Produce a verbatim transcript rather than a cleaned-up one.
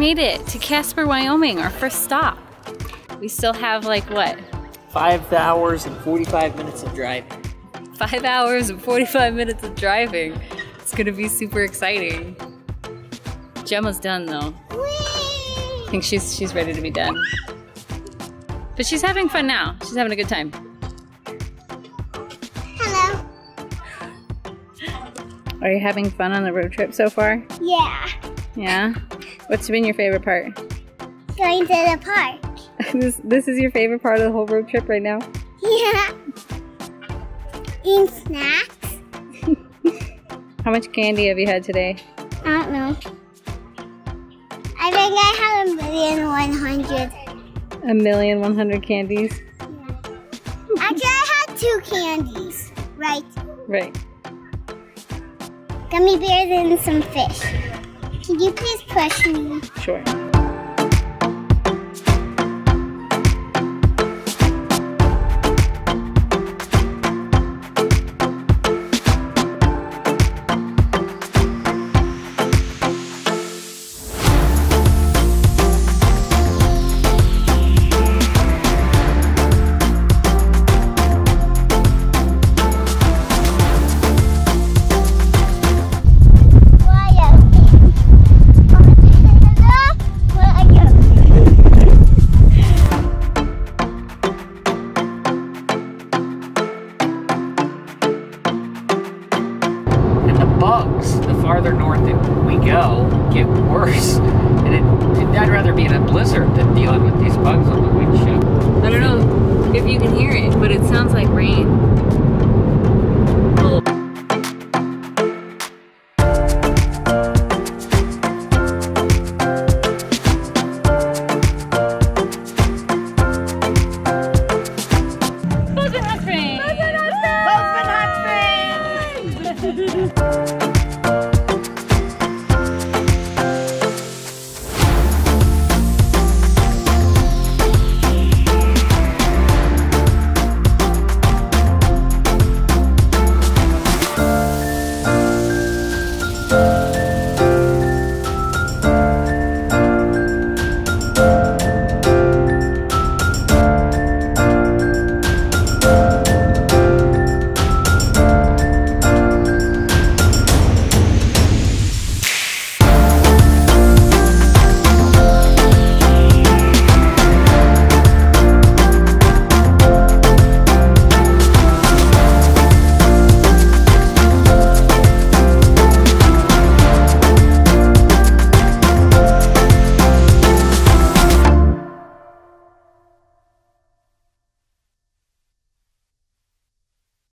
made it to Casper, Wyoming, our first stop. We still have like what? Five hours and forty-five minutes of driving. Five hours and forty-five minutes of driving. It's gonna be super exciting. Gemma's done though. I think she's she's ready to be done. But she's having fun now. She's having a good time. Hello. Are you having fun on the road trip so far? Yeah. Yeah? What's been your favorite part? Going to the park. this this is your favorite part of the whole road trip right now? Yeah. Eating snacks. How much candy have you had today? I don't know. I think I had a million one hundred. A million one hundred candies? Yeah. Actually, I had two candies. Right. Right. Gummy bears and some fish. Can you please push me? Sure. Farther north that we go, get worse. And it, I'd rather be in a blizzard than dealing with these bugs on the windshield. I don't know if you can hear it, but it sounds like rain.